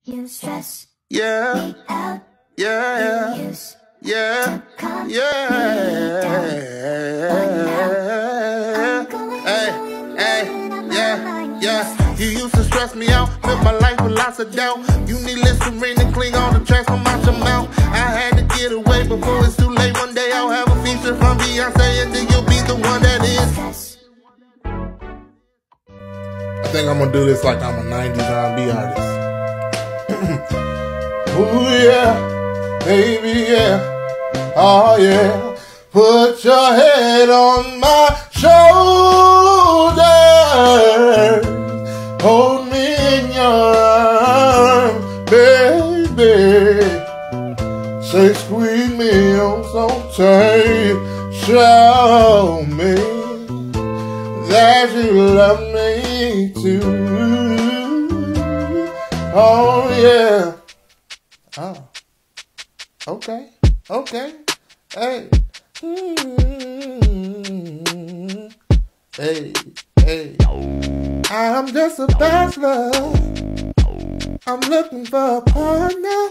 You stress. Yeah. Out. Yeah. You use Yeah. to calm Yeah. me down. Yeah. You used to stress me out, live my life with lots of doubt. You need Listerine and clean all the tracks from out your mouth. I had to get away before it's too late. One day I'll have a feature from Beyonce and then you'll be the one that is. I think I'm gonna do this like I'm a 90s R&B artist. Ooh yeah, baby yeah, oh yeah. Put your head on my shoulder, hold me in your arms, baby. Say squeeze me on so tight, show me that you love me too. Oh yeah. Oh. Okay. Okay. Hey. Hey. Hey. I'm just a bachelor. I'm looking for a partner.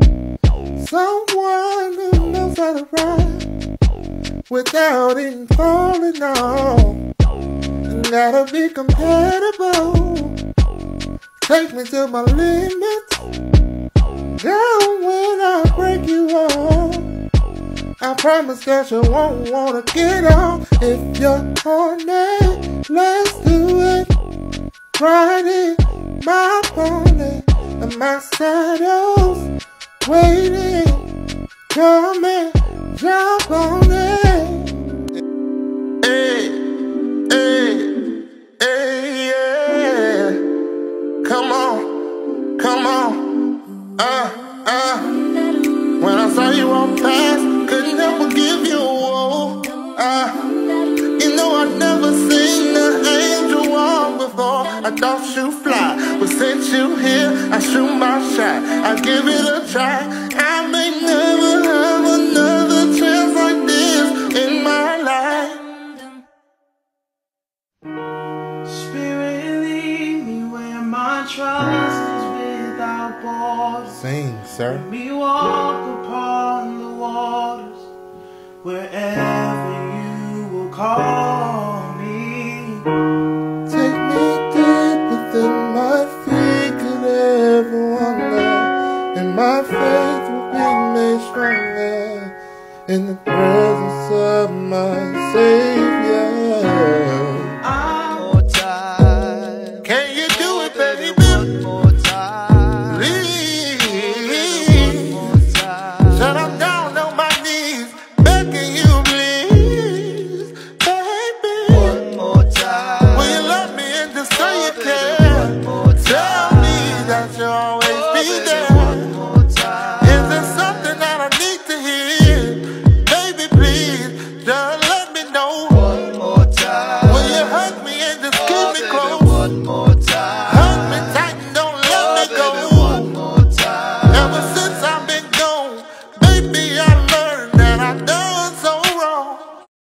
Someone who knows how to ride without even falling off. Gotta be compatible. Take me to my limits. Girl, when I break you off, I promise that you won't wanna get off. If you're horny, let's do it. Ride it, my pony, and my saddle's waiting. Come and jump on it. Hey, hey, hey, yeah. Come on, come on. When I saw you walk past, couldn't help but give you a whoa. You know I'd never seen an angel walk before. I thought you fly, but since you here, I shoot my shot. I give it a try. I may never have another chance like this in my life. Spirit, lead me where my trust is without borders. Sing, sir. Let me walk upon the waters wherever you will call me. Take me deeper than my feet could ever wander, and my faith will be made stronger in the presence of my Savior.